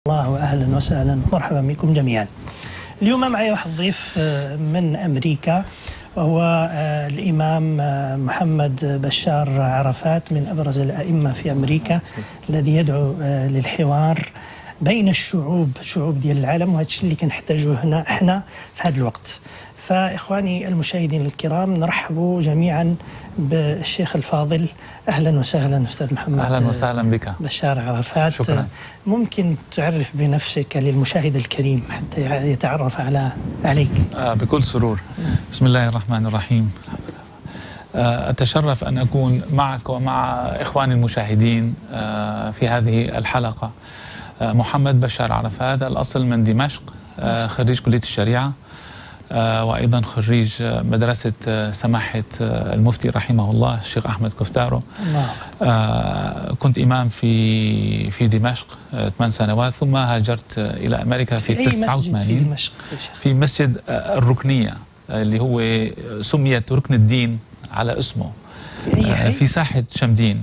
الله وأهلا وسهلا مرحبا بكم جميعا. اليوم معي واحد ضيف من أمريكا، وهو الإمام محمد بشار عرفات، من أبرز الأئمة في أمريكا، الذي يدعو للحوار بين الشعوب ديال العالم، وهذا الشيء اللي كنحتاجوه هنا احنا في هذا الوقت. فإخواني المشاهدين الكرام، نرحب جميعا بالشيخ الفاضل. أهلا وسهلا أستاذ محمد. أهلا وسهلا بك بشار عرفات. شكرا. ممكن تعرف بنفسك للمشاهد الكريم حتى يتعرف عليك؟ بكل سرور. بسم الله الرحمن الرحيم. أتشرف أن أكون معك ومع إخواني المشاهدين في هذه الحلقة. محمد بشار عرفات، الأصل من دمشق، خريج كلية الشريعة، وأيضا خريج مدرسة سماحة المفتي رحمه الله الشيخ أحمد كفتارو. كنت إمام في دمشق 8 سنوات، ثم هاجرت إلى أمريكا في 89 في مسجد الركنية، اللي هو سميت ركن الدين على اسمه، في ساحة شمدين،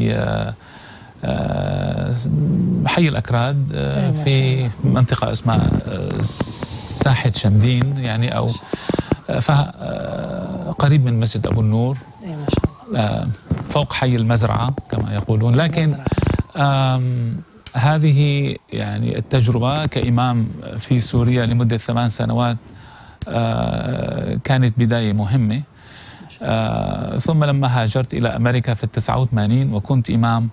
حي الأكراد، في منطقة اسمها ساحة شمدين، يعني أو قريب من مسجد أبو النور، فوق حي المزرعة كما يقولون. لكن هذه يعني التجربة كإمام في سوريا لمدة 8 سنوات كانت بداية مهمة. ثم لما هاجرت إلى أمريكا في 89 وكنت إمام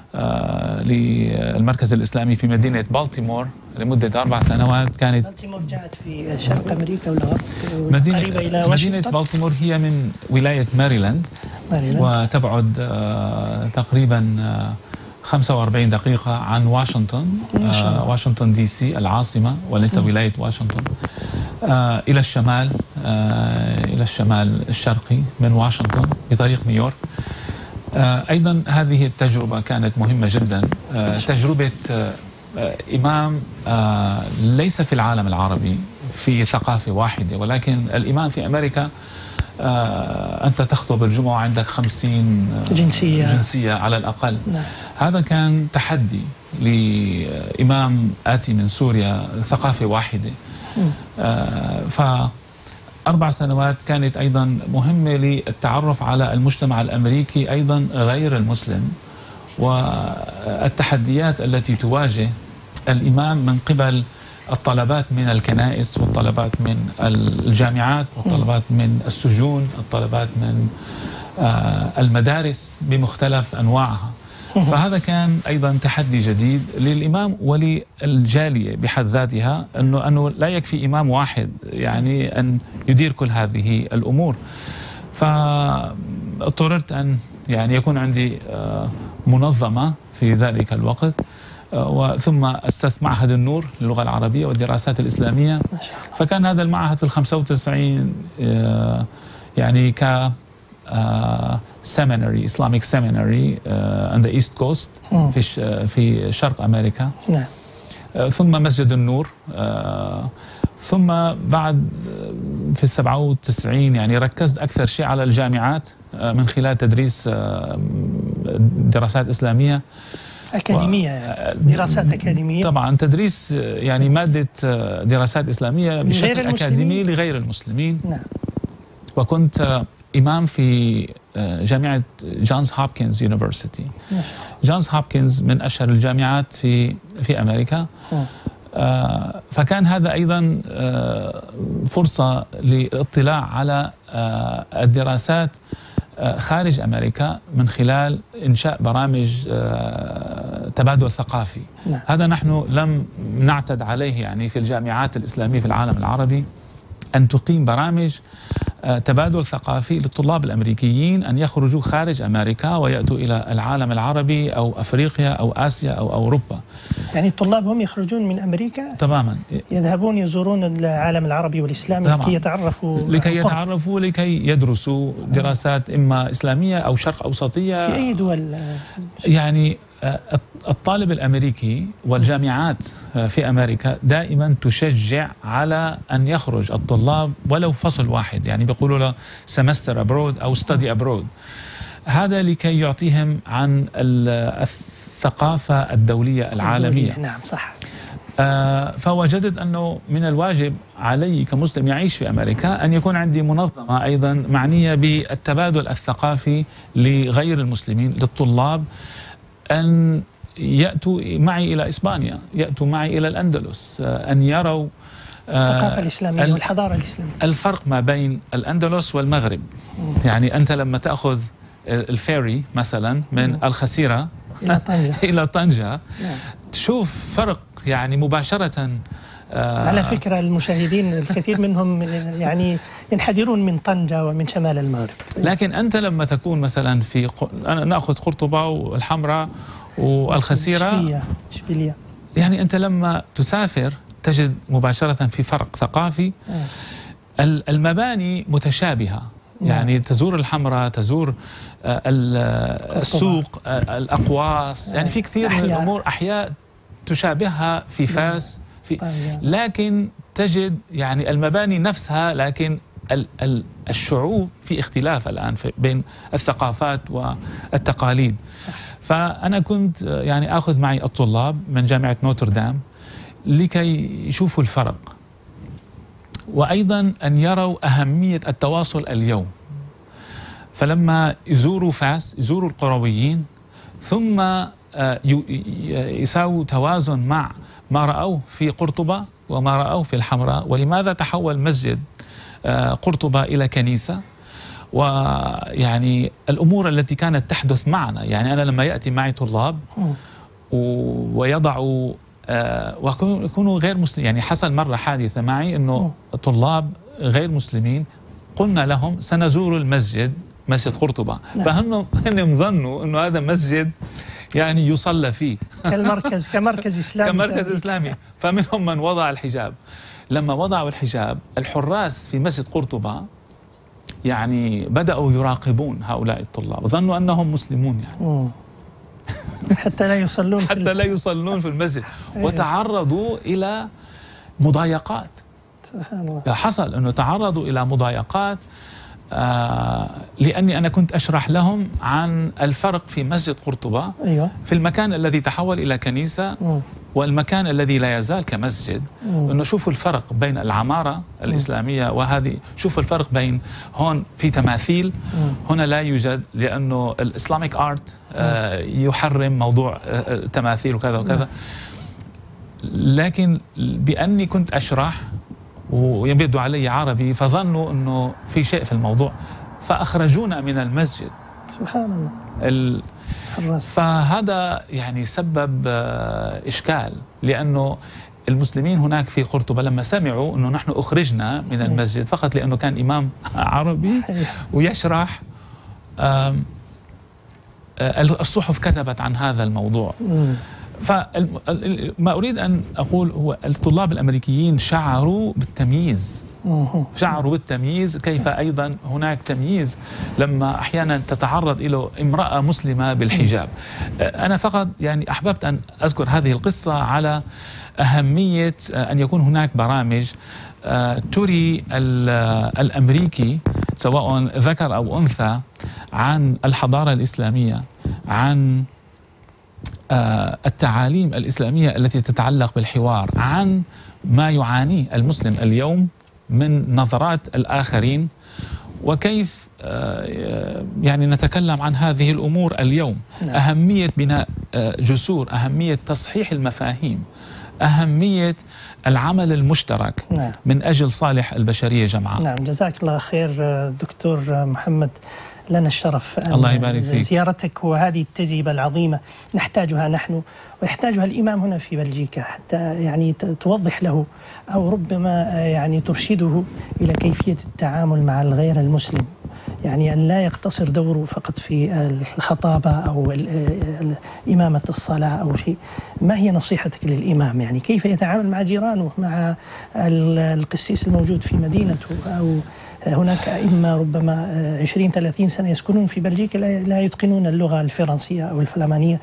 للمركز الإسلامي في مدينة بالتيمور لمدة 4 سنوات. كانت بالتيمور جاءت في شرق أمريكا ولا قريبة إلى واشنطن؟ مدينة بالتيمور هي من ولاية ماريلاند. وتبعد تقريبا 45 دقيقة عن واشنطن، واشنطن دي سي العاصمة، وليس ولاية واشنطن. إلى الشمال، إلى الشمال الشرقي من واشنطن بطريق نيويورك. أيضا هذه التجربة كانت مهمة جدا، تجربة إمام ليس في العالم العربي في ثقافة واحدة، ولكن الإمام في أمريكا أنت تخطب الجمعة عندك 50 جنسية على الأقل. هذا كان تحدي لإمام آتي من سوريا، ثقافة واحدة. ف4 سنوات كانت أيضا مهمة للتعرف على المجتمع الأمريكي أيضا غير المسلم، والتحديات التي تواجه الإمام من قبل الطلبات من الكنائس، والطلبات من الجامعات، والطلبات من السجون، الطلبات من المدارس بمختلف أنواعها. فهذا كان أيضا تحدي جديد للإمام وللجالية بحد ذاتها، أنه لا يكفي إمام واحد يعني أن يدير كل هذه الأمور. فاضطررت أن يعني يكون عندي منظمة في ذلك الوقت، وثم أسست معهد النور للغة العربية والدراسات الإسلامية. فكان هذا المعهد في 95 يعني ك seminary, Islamic seminary on the East Coast في شرق أمريكا. ثم مسجد النور. ثم بعد في 97 يعني ركزت أكثر شيء على الجامعات من خلال تدريس دراسات إسلامية أكاديمية، دراسات أكاديمية. طبعا تدريس يعني مادة دراسات إسلامية بشكل أكاديمي لغير المسلمين. وكنت إمام في جامعة جونز هوبكنز يونيفرسيتي. جونز هوبكنز من أشهر الجامعات في أمريكا. فكان هذا أيضا فرصة للاطلاع على الدراسات خارج أمريكا من خلال إنشاء برامج تبادل ثقافي. هذا نحن لم نعتد عليه يعني في الجامعات الإسلامية في العالم العربي، أن تقيم برامج تبادل ثقافي للطلاب الأمريكيين أن يخرجوا خارج أمريكا ويأتوا إلى العالم العربي أو أفريقيا أو آسيا أو أوروبا. يعني الطلاب هم يخرجون من أمريكا تماما، يذهبون يزورون العالم العربي والإسلامي لكي يتعرفوا لكي يدرسوا دراسات إما إسلامية أو شرق أوسطية. في أي دول؟ يعني الطالب الأمريكي والجامعات في أمريكا دائما تشجع على أن يخرج الطلاب ولو فصل واحد، يعني بيقولوا له سمستر أبرود أو ستادي أبرود. هذا لكي يعطيهم عن الثقافة الدولية العالمية. نعم صح. فوجدت أنه من الواجب علي كمسلم يعيش في أمريكا أن يكون عندي منظمة أيضا معنية بالتبادل الثقافي لغير المسلمين، للطلاب، أن يأتوا معي إلى إسبانيا، يأتوا معي إلى الأندلس، أن يروا الثقافة الإسلامية والحضارة الإسلامية، الفرق ما بين الأندلس والمغرب. يعني أنت لما تأخذ الفيري مثلا من الخسيرة إلى طنجة تشوف فرق يعني مباشرة. على فكرة المشاهدين الكثير منهم يعني ينحدرون من طنجة ومن شمال المغرب، لكن أنت لما تكون مثلا في نأخذ قرطبة والحمراء والخسيرة، إشبيلية، يعني أنت لما تسافر تجد مباشرة في فرق ثقافي. المباني متشابهة، يعني تزور الحمراء، تزور السوق، الأقواس، يعني في كثير من الأمور أحياء تشابهها في فاس، لكن تجد يعني المباني نفسها، لكن الشعوب في اختلاف الآن بين الثقافات والتقاليد. فأنا كنت يعني أخذ معي الطلاب من جامعة نوتردام لكي يشوفوا الفرق، وأيضا أن يروا أهمية التواصل اليوم. فلما يزوروا فاس، يزوروا القرويين، ثم يساووا توازن مع ما رأوه في قرطبة وما رأوه في الحمراء، ولماذا تحول مسجد قرطبة إلى كنيسة، ويعني الأمور التي كانت تحدث معنا. يعني أنا لما يأتي معي طلاب ويضعوا ويكونوا غير مسلمين، يعني حصل مرة حادثة معي أنه طلاب غير مسلمين قلنا لهم سنزور المسجد، مسجد قرطبة، فهم ظنوا أنه هذا مسجد يعني يصلى فيه كمركز إسلامي، كمركز إسلامي. فمنهم من وضع الحجاب. لما وضعوا الحجاب الحراس في مسجد قرطبة يعني بدأوا يراقبون هؤلاء الطلاب، ظنوا أنهم مسلمون يعني حتى لا يصلون في المسجد، وتعرضوا إلى مضايقات. حصل أنه تعرضوا إلى مضايقات لأني أنا كنت أشرح لهم عن الفرق في مسجد قرطبة في المكان الذي تحول إلى كنيسة والمكان الذي لا يزال كمسجد. أنه شوفوا الفرق بين العمارة الإسلامية وهذه، شوفوا الفرق بين هون في تماثيل، هنا لا يوجد، لأنه الإسلاميك آرت يحرم موضوع تماثيل وكذا وكذا. لكن بأني كنت أشرح ويبدو علي عربي فظنوا أنه في شيء في الموضوع، فأخرجونا من المسجد. سبحان الله. فهذا يعني سبب إشكال، لأنه المسلمين هناك في قرطبة لما سمعوا أنه نحن أخرجنا من المسجد فقط لأنه كان إمام عربي ويشرح، الصحف كتبت عن هذا الموضوع. فما أريد أن أقول هو الطلاب الأمريكيين شعروا بالتمييز، كيف أيضا هناك تمييز لما أحيانا تتعرض إلى امرأة مسلمة بالحجاب. أنا فقط يعني أحببت أن أذكر هذه القصة على أهمية أن يكون هناك برامج تري الأمريكي سواء ذكر أو أنثى عن الحضارة الإسلامية، عن التعاليم الإسلامية التي تتعلق بالحوار، عن ما يعانيه المسلم اليوم من نظرات الآخرين، وكيف يعني نتكلم عن هذه الأمور اليوم. أهمية بناء جسور، أهمية تصحيح المفاهيم، أهمية العمل المشترك من أجل صالح البشرية جمعاء. نعم، جزاك الله خير دكتور محمد، لنا الشرف الله يبارك فيك زيارتك، وهذه التجربة العظيمة نحتاجها نحن ويحتاجها الإمام هنا في بلجيكا، حتى يعني توضح له أو ربما يعني ترشده إلى كيفية التعامل مع الغير المسلم، يعني أن لا يقتصر دوره فقط في الخطابة أو إمامة الصلاة أو شيء. ما هي نصيحتك للإمام، يعني كيف يتعامل مع جيرانه، مع القسيس الموجود في مدينته، أو هناك أئمة ربما 20-30 سنة يسكنون في بلجيكا لا يتقنون اللغة الفرنسية أو الفلامانية،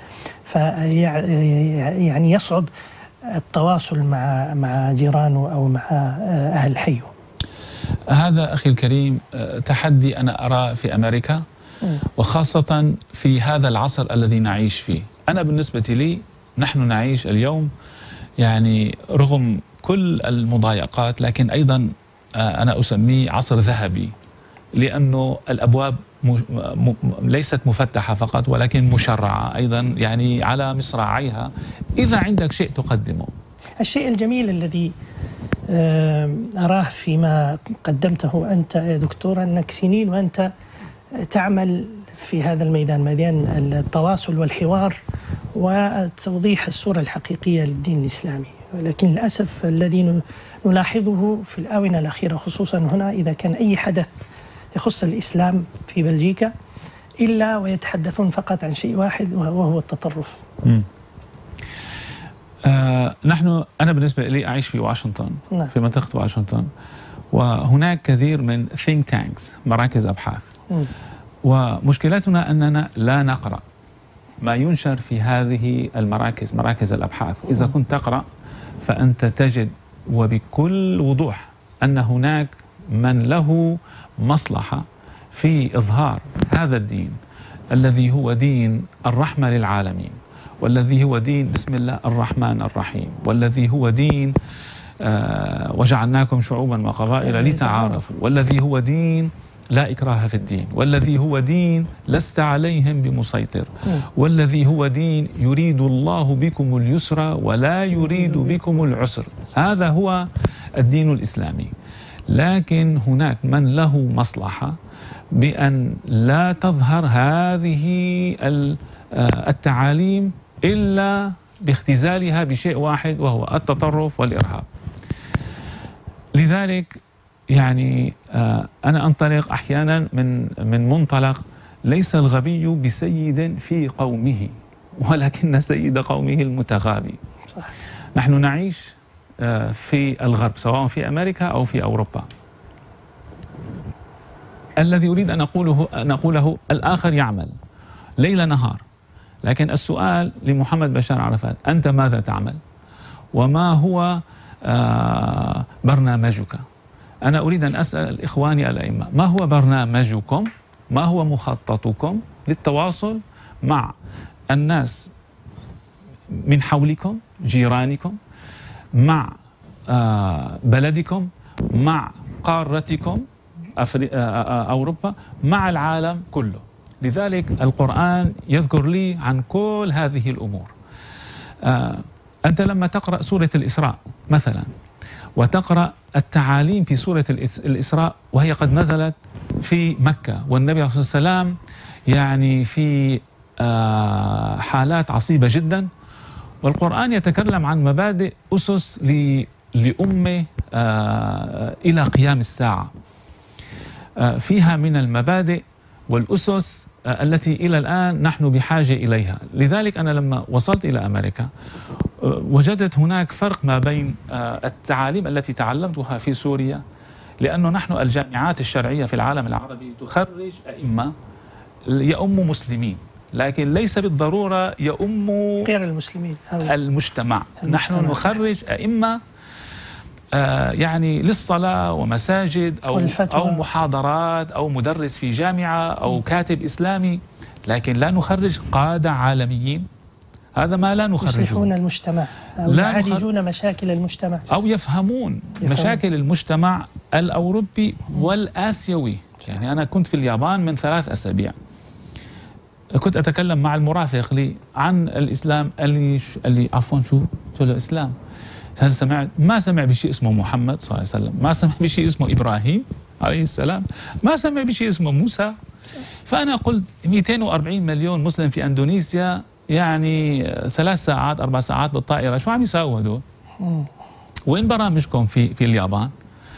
يعني يصعب التواصل مع جيرانه أو مع أهل حيه. هذا أخي الكريم تحدي أنا أراه في أمريكا، وخاصة في هذا العصر الذي نعيش فيه. أنا بالنسبة لي نحن نعيش اليوم يعني رغم كل المضايقات، لكن أيضا أنا أسميه عصر ذهبي، لأنه الأبواب ليست مفتحة فقط ولكن مشرعة أيضا، يعني على مصراعيها. إذا عندك شيء تقدمه. الشيء الجميل الذي أراه فيما قدمته أنت يا دكتور، أنك سنين وأنت تعمل في هذا الميدان، ميدان التواصل والحوار وتوضيح الصورة الحقيقية للدين الإسلامي. ولكن للأسف الذي نلاحظه في الآونة الأخيرة خصوصا هنا، إذا كان أي حدث يخص الإسلام في بلجيكا إلا ويتحدثون فقط عن شيء واحد وهو التطرف. أنا بالنسبة لي أعيش في واشنطن. نعم. في منطقة واشنطن، وهناك كثير من think tanks، مراكز أبحاث. ومشكلتنا أننا لا نقرأ ما ينشر في هذه المراكز، مراكز الأبحاث. إذا كنت تقرأ فأنت تجد وبكل وضوح أن هناك من له مصلحة في إظهار هذا الدين الذي هو دين الرحمة للعالمين، والذي هو دين بسم الله الرحمن الرحيم، والذي هو دين وجعلناكم شعوبا وقبائل لتعارفوا، والذي هو دين لا إكراه في الدين، والذي هو دين لست عليهم بمسيطر، والذي هو دين يريد الله بكم اليسر ولا يريد بكم العسر. هذا هو الدين الإسلامي. لكن هناك من له مصلحة بأن لا تظهر هذه التعاليم إلا باختزالها بشيء واحد، وهو التطرف والإرهاب. لذلك يعني أنا أنطلق أحيانا من منطلق ليس الغبي بسيد في قومه، ولكن سيد قومه المتغابي. صح. نحن نعيش في الغرب، سواء في أمريكا أو في أوروبا. الذي أريد أن أقوله الآخر يعمل ليل نهار، لكن السؤال لمحمد بشار عرفات: أنت ماذا تعمل؟ وما هو برنامجك؟ أنا أريد أن أسأل إخواني الأئمة: ما هو برنامجكم؟ ما هو مخططكم للتواصل مع الناس من حولكم، جيرانكم، مع بلدكم، مع قارتكم أوروبا، مع العالم كله؟ لذلك القرآن يذكر لي عن كل هذه الأمور. أنت لما تقرأ سورة الإسراء مثلا، وتقرأ التعاليم في سورة الإسراء وهي قد نزلت في مكة، والنبي صلى الله عليه وسلم يعني في حالات عصيبة جدا، والقرآن يتكلم عن مبادئ أسس لأمة إلى قيام الساعة. فيها من المبادئ والأسس التي إلى الآن نحن بحاجة إليها. لذلك أنا لما وصلت إلى أمريكا وجدت هناك فرق ما بين التعاليم التي تعلمتها في سوريا، لأنه نحن الجامعات الشرعية في العالم العربي تخرج أئمة يؤم مسلمين، لكن ليس بالضرورة يؤم غير المسلمين، المجتمع. نحن نخرج أئمة يعني للصلاة ومساجد أو محاضرات أو مدرس في جامعة أو كاتب إسلامي، لكن لا نخرج قادة عالميين. هذا ما لا نخرجه. يصلحون المجتمع أو يعالجون مشاكل المجتمع أو يفهمون مشاكل المجتمع الأوروبي والآسيوي. يعني أنا كنت في اليابان من 3 أسابيع، كنت أتكلم مع المرافق لي عن الإسلام، قال لي عفوا شو؟ قلت له الإسلام. هل سمعت؟ ما سمع بشيء اسمه محمد صلى الله عليه وسلم، ما سمع بشيء اسمه إبراهيم عليه السلام، ما سمع بشيء اسمه موسى. فأنا قلت 240 مليون مسلم في أندونيسيا، يعني 3 ساعات 4 ساعات بالطائرة، شو عم يساووا هدول؟ وين برامجكم في اليابان؟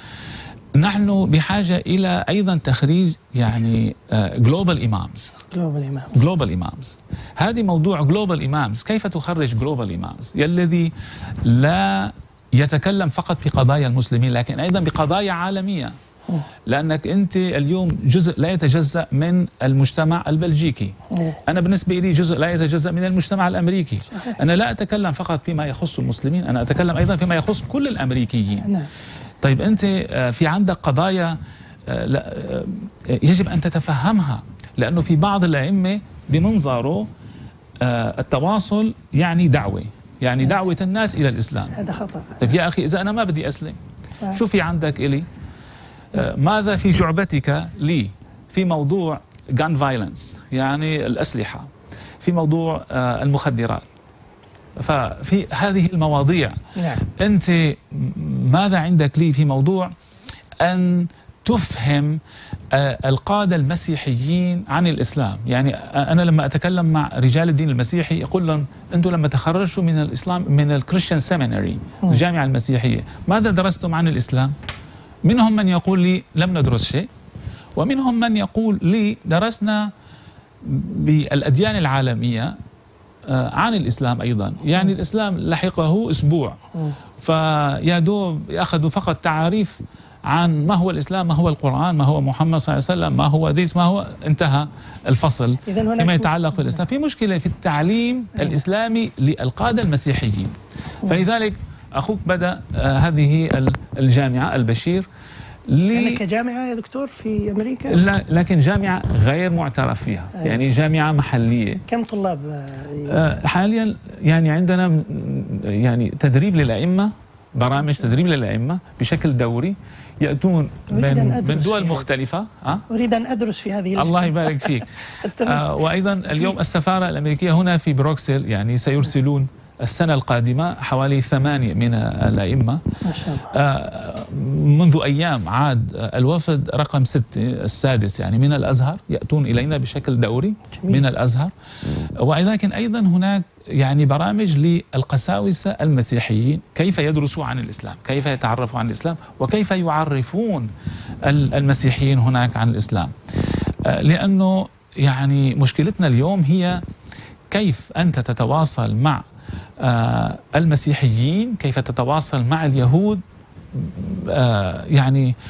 نحن بحاجة إلى أيضا تخريج يعني جلوبال إمامز. هذه موضوع جلوبال إمامز. كيف تخرج جلوبال إمامز؟ الذي لا يتكلم فقط في قضايا المسلمين لكن أيضا بقضايا عالمية، لأنك أنت اليوم جزء لا يتجزأ من المجتمع البلجيكي. أنا بالنسبة لي جزء لا يتجزأ من المجتمع الأمريكي. أنا لا أتكلم فقط فيما يخص المسلمين، أنا أتكلم أيضا فيما يخص كل الأمريكيين. طيب أنت في عندك قضايا يجب أن تتفهمها، لأنه في بعض الأئمة بمنظره التواصل يعني دعوة، يعني دعوة الناس إلى الإسلام. هذا خطأ. طيب يا أخي إذا أنا ما بدي أسلم شو في عندك إلي؟ ماذا في جعبتك لي في موضوع gun violence يعني الأسلحة، في موضوع المخدرات، ففي هذه المواضيع أنت ماذا عندك لي في موضوع أن تفهم القادة المسيحيين عن الإسلام؟ يعني أنا لما أتكلم مع رجال الدين المسيحي يقول لهم أنتم لما تخرجتوا من الإسلام من الكريستيان سيميناري الجامعة المسيحية ماذا درستم عن الإسلام؟ منهم من يقول لي لم ندرس شيء، ومنهم من يقول لي درسنا بالأديان العالمية عن الإسلام أيضا، يعني الإسلام لحقه أسبوع فيا دوب يأخذوا فقط تعاريف عن ما هو الإسلام، ما هو القرآن، ما هو محمد صلى الله عليه وسلم، ما هو ديس، ما هو انتهى الفصل فيما يتعلق في الإسلام. في مشكلة في التعليم الإسلامي للقادة المسيحيين. فلذلك أخوك بدأ هذه الجامعة البشير يعني كجامعة يا دكتور في أمريكا؟ لا، لكن جامعة غير معترف فيها، يعني جامعة محلية. كم طلاب؟ حاليا يعني عندنا يعني تدريب للأئمة، برامج تدريب للأئمة بشكل دوري يأتون من دول مختلفة. أريد أن أدرس في هذه الله يبارك فيك. وأيضا اليوم السفارة الأمريكية هنا في بروكسل يعني سيرسلون السنة القادمة حوالي 8 من الأئمة. ما شاء الله. منذ أيام عاد الوفد رقم 6 السادس يعني من الأزهر يأتون إلينا بشكل دوري من الأزهر. ولكن أيضا هناك يعني برامج للقساوسة المسيحيين كيف يدرسوا عن الإسلام، كيف يتعرفوا عن الإسلام، وكيف يعرفون المسيحيين هناك عن الإسلام. لأنه يعني مشكلتنا اليوم هي كيف أنت تتواصل مع المسيحيين، كيف تتواصل مع اليهود يعني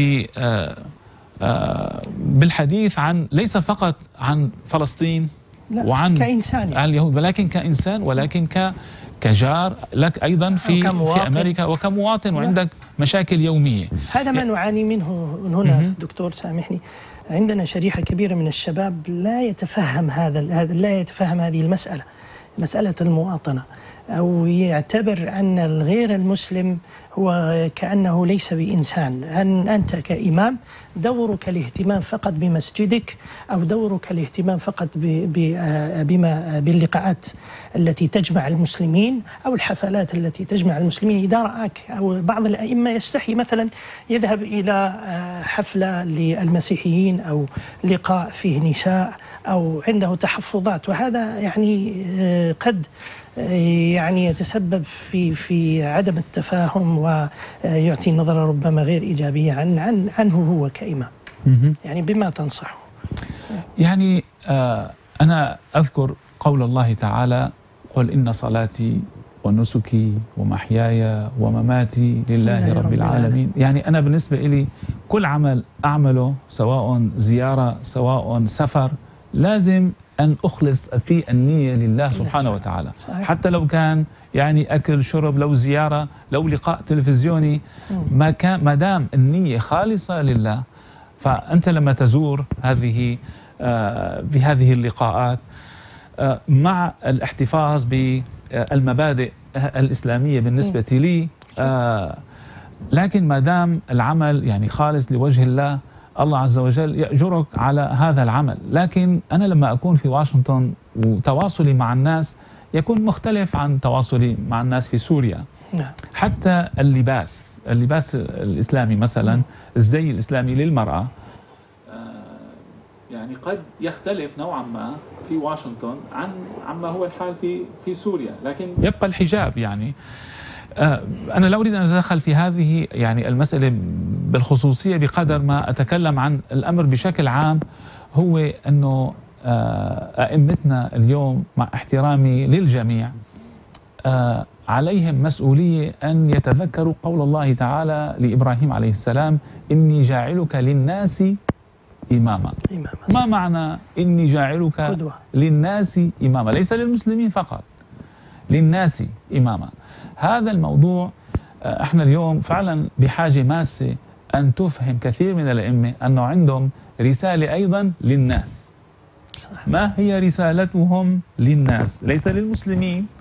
بالحديث عن ليس فقط عن فلسطين وعن كإنسان يعني. اليهود، ولكن كإنسان، ولكن كجار لك أيضا في أمريكا وكمواطن، وعندك مشاكل يومية. هذا ما نعاني منه من هنا دكتور، سامحني. عندنا شريحة كبيرة من الشباب لا يتفهم لا يتفهم هذه المسألة، مسألة المواطنة، أو يعتبر أن الغير المسلم هو كأنه ليس بإنسان. أنت كإمام دورك الاهتمام فقط بمسجدك، أو دورك الاهتمام فقط باللقاءات التي تجمع المسلمين أو الحفلات التي تجمع المسلمين. إذا رآك أو بعض الأئمة يستحي مثلا يذهب إلى حفلة للمسيحيين أو لقاء فيه نساء أو عنده تحفظات، وهذا يعني قد يعني يتسبب في عدم التفاهم ويعطي نظرة ربما غير إيجابية عنه هو كإمام. يعني بما تنصحه؟ يعني أنا أذكر قول الله تعالى: قل إن صلاتي ونسكي ومحياي ومماتي لله رب العالمين. يعني أنا بالنسبة لي كل عمل أعمله سواء زيارة سواء سفر لازم أن أخلص في النية لله سبحانه وتعالى. حتى لو كان يعني أكل شرب، لو زيارة، لو لقاء تلفزيوني، ما دام النية خالصة لله، فأنت لما تزور بهذه اللقاءات مع الاحتفاظ بالمبادئ الإسلامية بالنسبة لي، لكن ما دام العمل يعني خالص لوجه الله، الله عز وجل يأجرك على هذا العمل. لكن أنا لما أكون في واشنطن وتواصلي مع الناس يكون مختلف عن تواصلي مع الناس في سوريا. حتى اللباس الإسلامي مثلا، الزي الإسلامي للمرأة يعني قد يختلف نوعا ما في واشنطن عما هو الحال في سوريا، لكن يبقى الحجاب. يعني أنا لا أريد أن أتدخل في هذه يعني المسألة بالخصوصية بقدر ما أتكلم عن الأمر بشكل عام. هو أنه أئمتنا اليوم مع احترامي للجميع عليهم مسؤولية أن يتذكروا قول الله تعالى لإبراهيم عليه السلام: إني جاعلك للناس إماما. ما معنى إني جاعلك للناس إماما؟ ليس للمسلمين فقط، للناس إماما. هذا الموضوع احنا اليوم فعلا بحاجة ماسة أن تفهم كثير من الأئمة أنه عندهم رسالة أيضا للناس. ما هي رسالتهم للناس؟ ليس للمسلمين،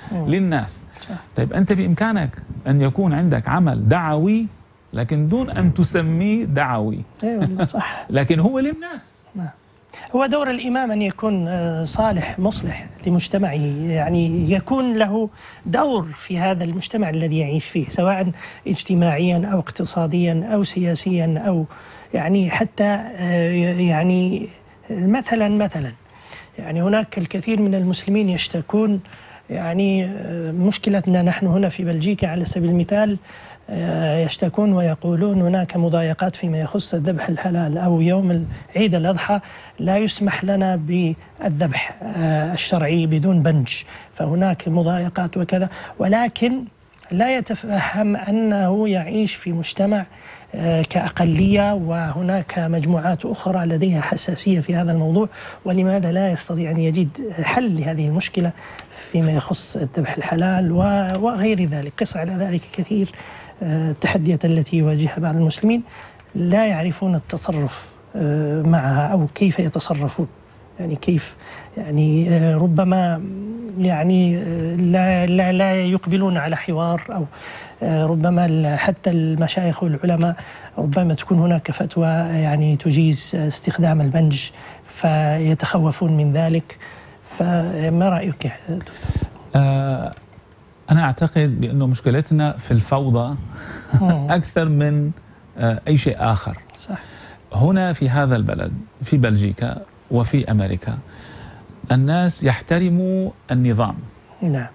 للناس. طيب أنت بإمكانك أن يكون عندك عمل دعوي لكن دون أن تسميه دعوي. والله صح. لكن هو للناس. هو دور الإمام أن يكون صالح مصلح لمجتمعه، يعني يكون له دور في هذا المجتمع الذي يعيش فيه، سواء اجتماعيا أو اقتصاديا أو سياسيا أو يعني حتى يعني مثلا يعني هناك الكثير من المسلمين يشتكون، يعني مشكلتنا نحن هنا في بلجيكا على سبيل المثال يشتكون ويقولون هناك مضايقات فيما يخص الذبح الحلال، أو يوم عيد الأضحى لا يسمح لنا بالذبح الشرعي بدون بنج، فهناك مضايقات وكذا، ولكن لا يتفهم أنه يعيش في مجتمع كأقلية وهناك مجموعات أخرى لديها حساسية في هذا الموضوع، ولماذا لا يستطيع أن يجد حل لهذه المشكلة فيما يخص الذبح الحلال وغير ذلك. قس على ذلك كثير التحديات التي يواجهها بعض المسلمين لا يعرفون التصرف معها أو كيف يتصرفون، يعني كيف يعني ربما يعني لا يقبلون على حوار، أو ربما حتى المشايخ والعلماء ربما تكون هناك فتوى يعني تجيز استخدام البنج فيتخوفون من ذلك. فما رأيك يا دكتور؟ أنا أعتقد بأنه مشكلتنا في الفوضى أكثر من أي شيء آخر. صح. هنا في هذا البلد في بلجيكا وفي أمريكا الناس يحترموا النظام. نعم.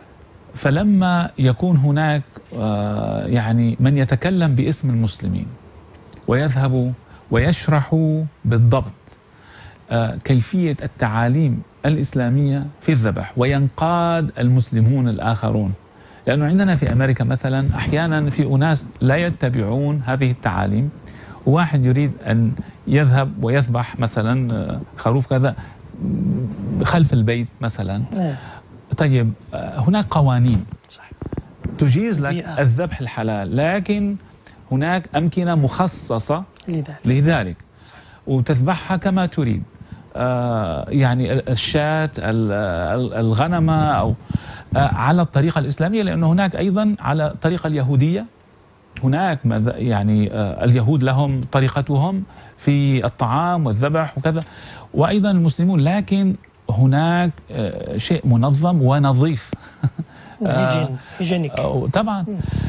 فلما يكون هناك يعني من يتكلم باسم المسلمين ويذهب ويشرح بالضبط كيفية التعاليم الإسلامية في الذبح وينقاد المسلمون الآخرون، لأنه عندنا في أمريكا مثلا أحيانا في أناس لا يتبعون هذه التعاليم، واحد يريد أن يذهب ويذبح مثلا خروف كذا خلف البيت مثلا. طيب هناك قوانين تجيز لك الذبح الحلال، لكن هناك أمكنة مخصصة لذلك وتذبحها كما تريد. يعني الشاة الغنمة أو على الطريقة الإسلامية، لأنه هناك أيضا على الطريقة اليهودية. هناك يعني اليهود لهم طريقتهم في الطعام والذبح وكذا، وأيضا المسلمون، لكن هناك شيء منظم ونظيف. هيجينيك طبعا.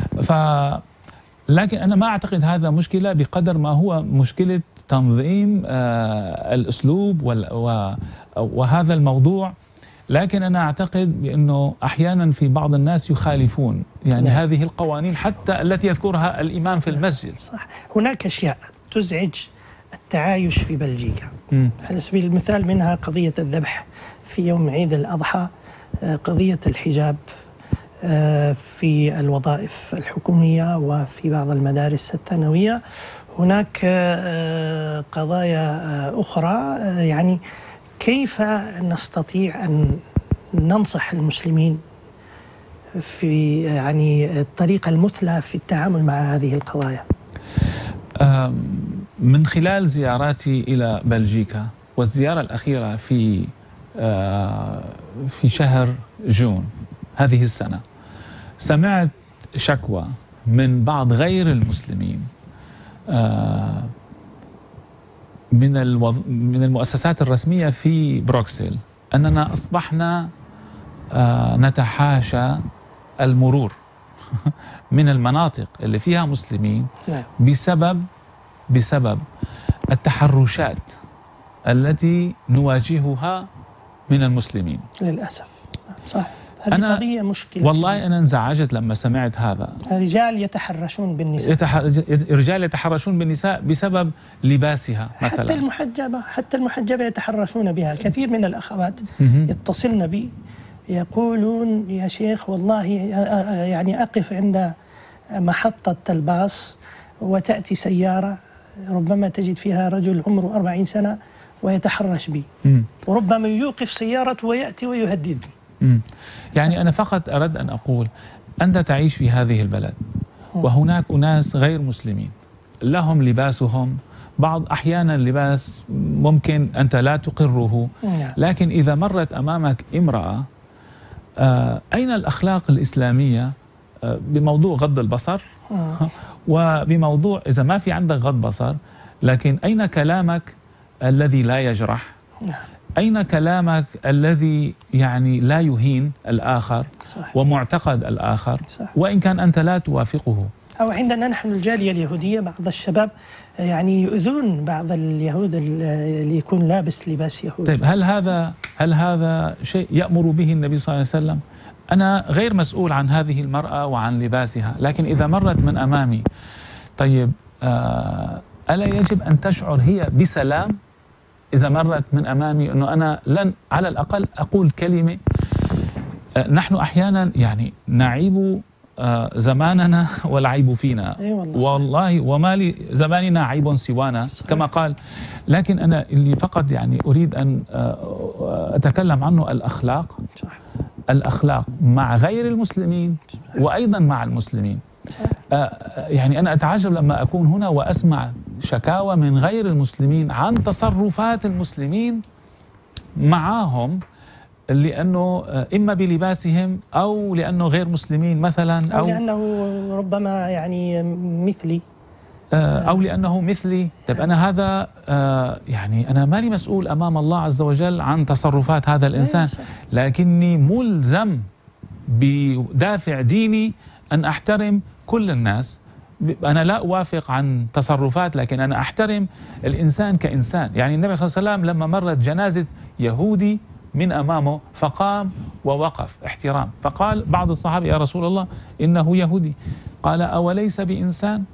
لكن أنا ما أعتقد هذا مشكلة بقدر ما هو مشكلة تنظيم الأسلوب وهذا الموضوع. لكن أنا أعتقد بأنه أحيانا في بعض الناس يخالفون يعني هذه القوانين حتى التي يذكرها الإمام في المسجد. صح. هناك أشياء تزعج التعايش في بلجيكا على سبيل المثال، منها قضية الذبح في يوم عيد الأضحى، قضية الحجاب في الوظائف الحكومية وفي بعض المدارس الثانوية. هناك قضايا أخرى. يعني كيف نستطيع أن ننصح المسلمين في يعني الطريقة المثلى في التعامل مع هذه القضايا؟ من خلال زياراتي إلى بلجيكا، والزيارة الأخيرة في شهر جون هذه السنة، سمعت شكوى من بعض غير المسلمين من المؤسسات الرسمية في بروكسل أننا أصبحنا نتحاشى المرور من المناطق اللي فيها مسلمين بسبب التحرشات التي نواجهها من المسلمين. للأسف. صح. هذه قضية مشكلة. والله أنا انزعجت لما سمعت هذا. رجال يتحرشون بالنساء. رجال يتحرشون بالنساء بسبب لباسها مثلا. حتى المحجبة يتحرشون بها. الكثير من الأخوات يتصلن بي يقولون يا شيخ والله يعني أقف عند محطة الباص وتأتي سيارة ربما تجد فيها رجل عمره 40 سنة ويتحرش بي، وربما يوقف سيارته ويأتي ويهددني. يعني أنا فقط أرد أن أقول أنت تعيش في هذه البلد وهناك أناس غير مسلمين لهم لباسهم، بعض أحيانا لباس ممكن أنت لا تقره، لكن إذا مرت أمامك امرأة أين الأخلاق الإسلامية بموضوع غض البصر وبموضوع إذا ما في عندك غض بصر، لكن أين كلامك الذي لا يجرح؟ أين كلامك الذي يعني لا يهين الآخر ومعتقد الآخر وإن كان أنت لا توافقه؟ أو عندنا نحن الجالية اليهودية بعض الشباب يعني يؤذون بعض اليهود اللي يكون لابس لباس يهودي. طيب هل هذا شيء يأمر به النبي صلى الله عليه وسلم؟ أنا غير مسؤول عن هذه المرأة وعن لباسها، لكن إذا مرت من أمامي طيب ألا يجب أن تشعر هي بسلام إذا مرت من أمامي أنه أنا لن على الأقل أقول كلمة؟ نحن أحيانا يعني نعيب زماننا والعيب فينا. والله وما لزماننا عيب سوانا كما قال. لكن أنا اللي فقط يعني أريد أن أتكلم عنه الأخلاق. الأخلاق مع غير المسلمين وأيضا مع المسلمين. يعني أنا أتعجب لما أكون هنا وأسمع شكاوى من غير المسلمين عن تصرفات المسلمين معهم، لأنه إما بلباسهم أو لأنه غير مسلمين مثلا أو لأنه ربما يعني مثلي أو لأنه مثلي. طيب أنا هذا يعني أنا مالي مسؤول أمام الله عز وجل عن تصرفات هذا الإنسان، لكني ملزم بدافع ديني أن أحترم كل الناس. أنا لا أوافق عن تصرفات، لكن أنا أحترم الإنسان كإنسان. يعني النبي صلى الله عليه وسلم لما مرت جنازة يهودي من أمامه فقام ووقف احترام، فقال بعض الصحابة يا رسول الله إنه يهودي، قال أوليس بإنسان؟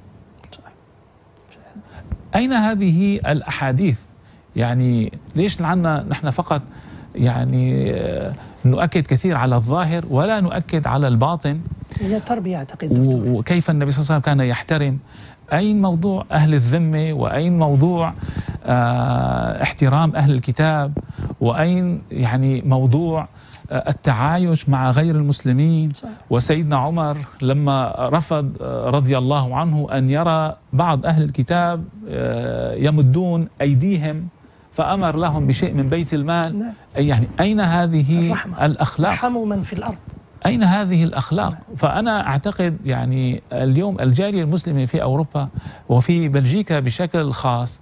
أين هذه الأحاديث؟ يعني ليش عنا نحن فقط يعني نؤكد كثير على الظاهر ولا نؤكد على الباطن؟ هي تربية أعتقد. وكيف النبي صلى الله عليه وسلم كان يحترم؟ أين موضوع أهل الذمة؟ وأين موضوع احترام أهل الكتاب؟ وأين يعني موضوع التعايش مع غير المسلمين؟ وسيدنا عمر لما رفض رضي الله عنه أن يرى بعض أهل الكتاب يمدون أيديهم فأمر لهم بشيء من بيت المال. يعني أين هذه الأخلاق؟ ارحموا من في الأرض. أين هذه الأخلاق؟ فأنا أعتقد يعني اليوم الجالية المسلمة في أوروبا وفي بلجيكا بشكل خاص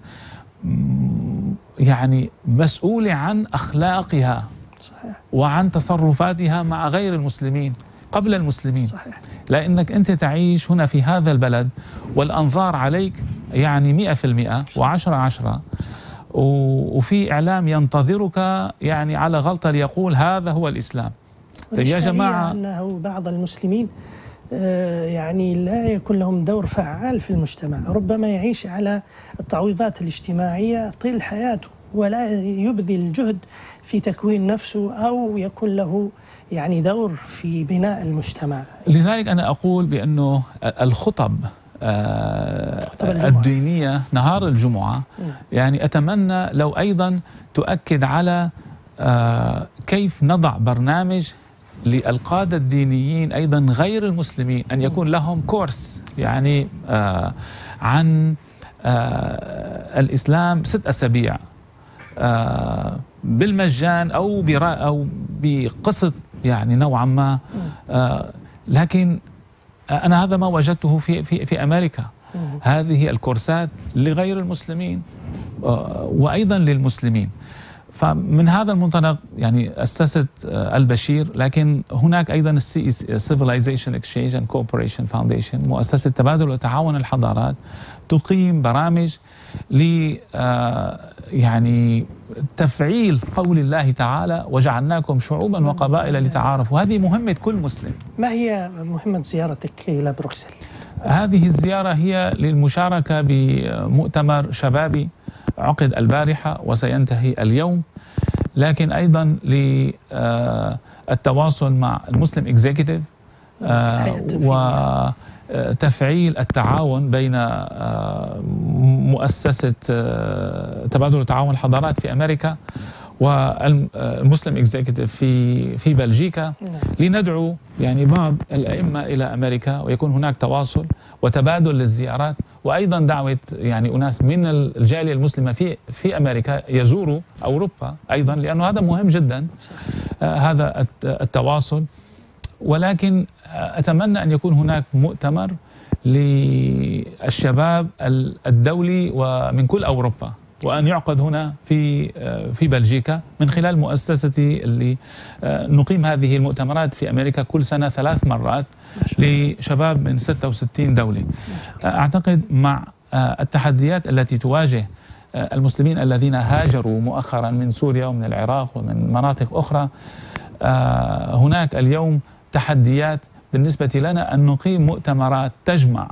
يعني مسؤولة عن أخلاقها وعن تصرفاتها مع غير المسلمين قبل المسلمين. لأنك أنت تعيش هنا في هذا البلد والأنظار عليك يعني 100% و10/10، وفي إعلام ينتظرك يعني على غلطة ليقول هذا هو الإسلام. طيب يا جماعة، أنه بعض المسلمين يعني لا يكون لهم دور فعال في المجتمع، ربما يعيش على التعويضات الاجتماعية طيل حياته ولا يبذل جهد في تكوين نفسه أو يكون له يعني دور في بناء المجتمع. لذلك أنا أقول بأنه الخطب الدينية نهار الجمعة يعني أتمنى لو أيضا تؤكد على كيف نضع برنامج للقادة الدينيين أيضا غير المسلمين أن يكون لهم كورس يعني عن الإسلام 6 أسابيع بالمجان أو بقسط يعني نوعا ما. لكن أنا هذا ما وجدته في أمريكا. هذه الكورسات لغير المسلمين وأيضا للمسلمين. فمن هذا المنطلق يعني أسست البشير، لكن هناك أيضا Civilization Exchange and Cooperation Foundation، مؤسسة تبادل وتعاون الحضارات، تقيم برامج ل يعني تفعيل قول الله تعالى وجعلناكم شعوبا وقبائل لتعارفوا. هذه مهمة كل مسلم. ما هي مهمة زيارتك إلى بروكسل؟ هذه الزيارة هي للمشاركة بمؤتمر شبابي عقد البارحة وسينتهي اليوم، لكن أيضا للتواصل مع المسلم إكزيكتيف وتفعيل التعاون بين مؤسسة تبادل وتعاون الحضارات في أمريكا والمسلم إكزيكتيف في بلجيكا، لندعو يعني بعض الأئمة إلى أمريكا ويكون هناك تواصل وتبادل للزيارات، وأيضا دعوة يعني أناس من الجالية المسلمة في أمريكا يزوروا أوروبا أيضا، لأنه هذا مهم جدا. هذا التواصل. ولكن أتمنى أن يكون هناك مؤتمر للشباب الدولي ومن كل أوروبا، وأن يعقد هنا في بلجيكا من خلال مؤسستي اللي نقيم هذه المؤتمرات في أمريكا كل سنة 3 مرات لشباب من 66 دولة. أعتقد مع التحديات التي تواجه المسلمين الذين هاجروا مؤخرا من سوريا ومن العراق ومن مناطق أخرى، هناك اليوم تحديات بالنسبة لنا أن نقيم مؤتمرات تجمع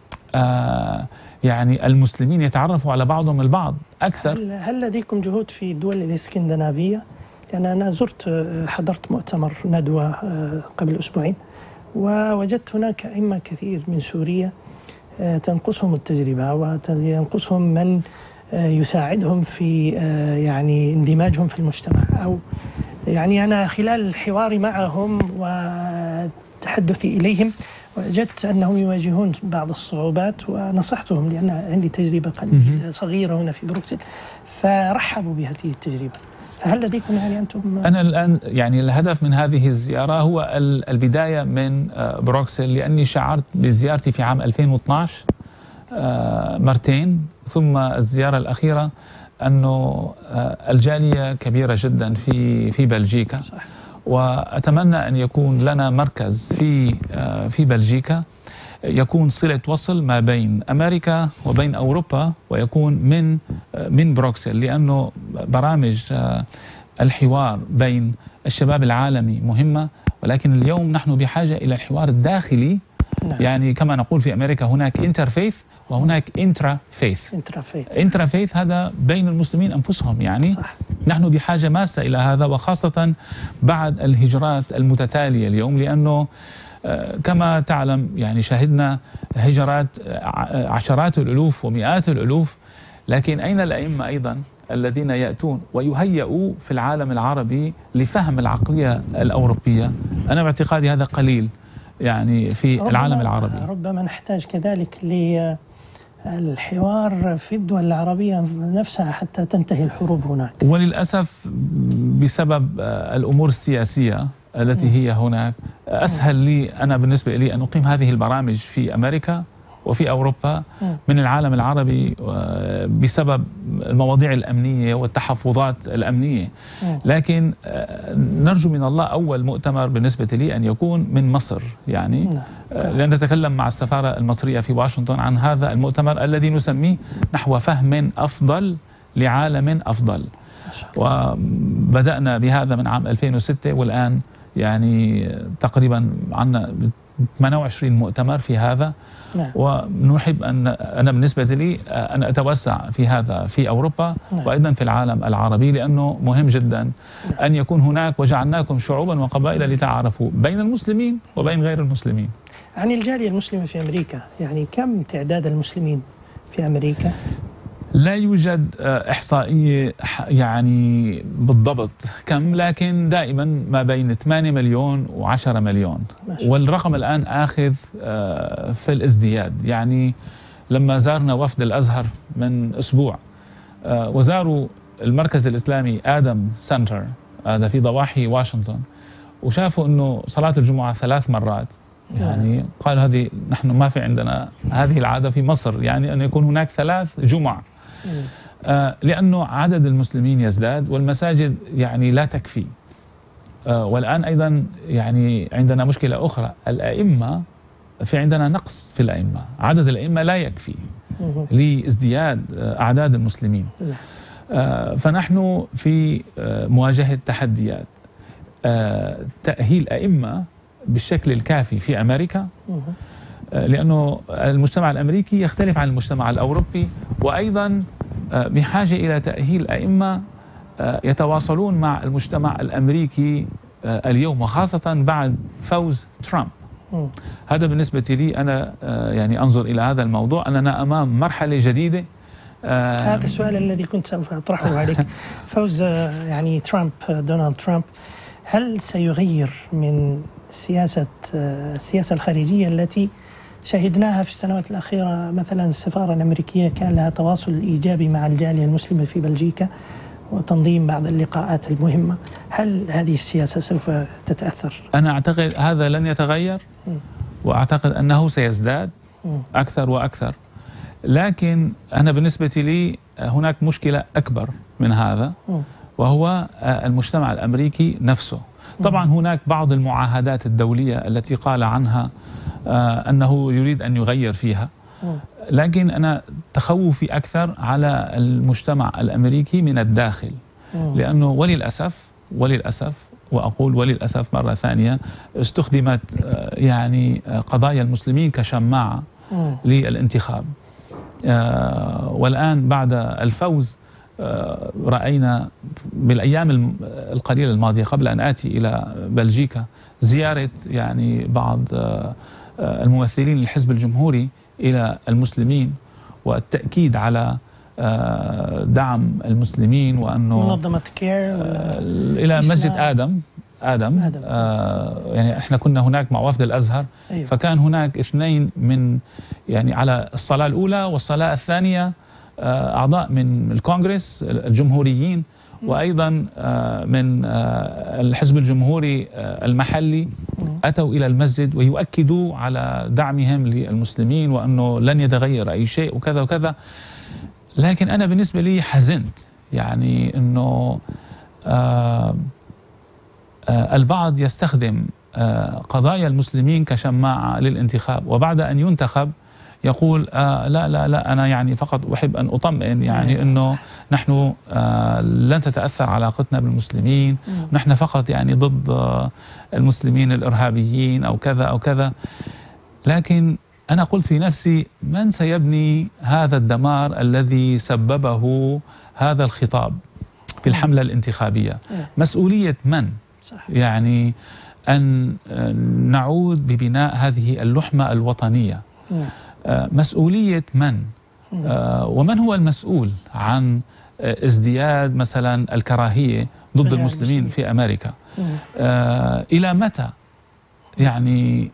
يعني المسلمين يتعرفوا على بعضهم البعض أكثر. هل لديكم جهود في الدول الإسكندنافية؟ لأن أنا حضرت مؤتمر ندوة قبل أسبوعين، ووجدت هناك أئمة كثير من سوريا تنقصهم التجربة وينقصهم من يساعدهم في يعني اندماجهم في المجتمع. أو يعني أنا خلال حواري معهم وتحدثي إليهم وجدت أنهم يواجهون بعض الصعوبات، ونصحتهم لأن عندي تجربة صغيرة هنا في بروكسل، فرحبوا بهذه التجربة. فهل لديكم يعني أنتم؟ أنا الآن يعني الهدف من هذه الزيارة هو البداية من بروكسل، لأني شعرت بزيارتي في عام 2012 مرتين، ثم الزيارة الأخيرة أنه الجالية كبيرة جدا في بلجيكا. صح. وأتمنى أن يكون لنا مركز في بلجيكا يكون صلة وصل ما بين أمريكا وبين أوروبا، ويكون من بروكسل، لأنه برامج الحوار بين الشباب العالمي مهمة، ولكن اليوم نحن بحاجة إلى الحوار الداخلي. يعني كما نقول في أمريكا هناك انترفيث وهناك انترافيث هذا بين المسلمين أنفسهم. يعني صح. نحن بحاجة ماسة إلى هذا، وخاصة بعد الهجرات المتتالية اليوم، لأنه كما تعلم يعني شهدنا هجرات عشرات الألوف ومئات الألوف، لكن أين الأئمة أيضا الذين يأتون ويهيئوا في العالم العربي لفهم العقلية الأوروبية؟ أنا باعتقادي هذا قليل يعني في العالم العربي. ربما نحتاج كذلك للحوار في الدول العربية نفسها حتى تنتهي الحروب هناك. وللأسف بسبب الأمور السياسية التي هي هناك أسهل لي أنا بالنسبة لي أن أقيم هذه البرامج في أمريكا وفي أوروبا من العالم العربي بسبب المواضيع الأمنية والتحفظات الأمنية. لكن نرجو من الله أول مؤتمر بالنسبة لي أن يكون من مصر، يعني لأن نتكلم مع السفارة المصرية في واشنطن عن هذا المؤتمر الذي نسميه نحو فهم أفضل لعالم أفضل. وبدأنا بهذا من عام 2006، والآن يعني تقريبا عندنا 28 مؤتمر في هذا. ونحب أن أنا بالنسبة لي أن أتوسع في هذا في أوروبا وأيضا في العالم العربي، لأنه مهم جدا أن يكون هناك وجعلناكم شعوبا وقبائل لتعارفوا بين المسلمين وبين غير المسلمين. عن الجالية المسلمة في أمريكا، يعني كم تعداد المسلمين في أمريكا؟ لا يوجد إحصائية يعني بالضبط كم، لكن دائما ما بين 8 مليون و10 مليون، والرقم الآن آخذ في الازدياد. يعني لما زارنا وفد الأزهر من أسبوع وزاروا المركز الإسلامي آدم سنتر هذا في ضواحي واشنطن، وشافوا أنه صلاة الجمعة 3 مرات. يعني قالوا هذه نحن ما في عندنا هذه العادة في مصر، يعني أن يكون هناك 3 جمع، لأنه عدد المسلمين يزداد والمساجد يعني لا تكفي. والآن أيضا يعني عندنا مشكلة أخرى، الأئمة في عندنا نقص في الأئمة، عدد الأئمة لا يكفي لازدياد أعداد المسلمين. فنحن في مواجهة تحديات تأهيل أئمة بالشكل الكافي في أمريكا، لأنه المجتمع الأمريكي يختلف عن المجتمع الأوروبي، وأيضا بحاجة إلى تأهيل أئمة يتواصلون مع المجتمع الأمريكي اليوم، وخاصة بعد فوز ترامب. هذا بالنسبة لي أنا يعني أنظر إلى هذا الموضوع أننا أمام مرحلة جديدة. هذا السؤال الذي كنت سوف أطرحه عليك. فوز يعني دونالد ترامب، هل سيغير من السياسة الخارجية التي شهدناها في السنوات الأخيرة؟ مثلا السفارة الأمريكية كان لها تواصل إيجابي مع الجالية المسلمة في بلجيكا، وتنظيم بعض اللقاءات المهمة. هل هذه السياسة سوف تتأثر؟ أنا أعتقد هذا لن يتغير، وأعتقد أنه سيزداد أكثر وأكثر. لكن أنا بالنسبة لي هناك مشكلة أكبر من هذا، وهو المجتمع الأمريكي نفسه. طبعا هناك بعض المعاهدات الدولية التي قال عنها أنه يريد أن يغير فيها، لكن أنا تخوفي أكثر على المجتمع الأمريكي من الداخل، لأنه وللأسف وأقول وللأسف مرة ثانية استخدمت يعني قضايا المسلمين كشماعة للانتخاب. والآن بعد الفوز رأينا بالأيام القليلة الماضية قبل أن آتي إلى بلجيكا زيارة يعني بعض الممثلين للحزب الجمهوري إلى المسلمين، والتأكيد على دعم المسلمين، وأنه منظمة كير إلى مسجد آدم. يعني احنا كنا هناك مع وفد الأزهر. أيوة. فكان هناك اثنين من يعني على الصلاة الأولى والصلاة الثانية أعضاء من الكونغرس الجمهوريين، وأيضا من الحزب الجمهوري المحلي أتوا إلى المسجد ويؤكدوا على دعمهم للمسلمين وأنه لن يتغير أي شيء وكذا وكذا. لكن أنا بالنسبة لي حزنت، يعني أنه البعض يستخدم قضايا المسلمين كشماعة للانتخاب، وبعد أن ينتخب يقول لا أنا يعني فقط أحب أن أطمئن، يعني أنه نحن لن تتأثر علاقتنا بالمسلمين، نحن فقط يعني ضد المسلمين الإرهابيين أو كذا أو كذا. لكن أنا قلت في نفسي من سيبني هذا الدمار الذي سببه هذا الخطاب في الحملة الانتخابية؟ مسؤولية من؟ يعني أن نعود ببناء هذه اللحمة الوطنية. مسؤولية من؟ ومن هو المسؤول عن ازدياد مثلا الكراهية ضد المسلمين في أمريكا؟ إلى متى يعني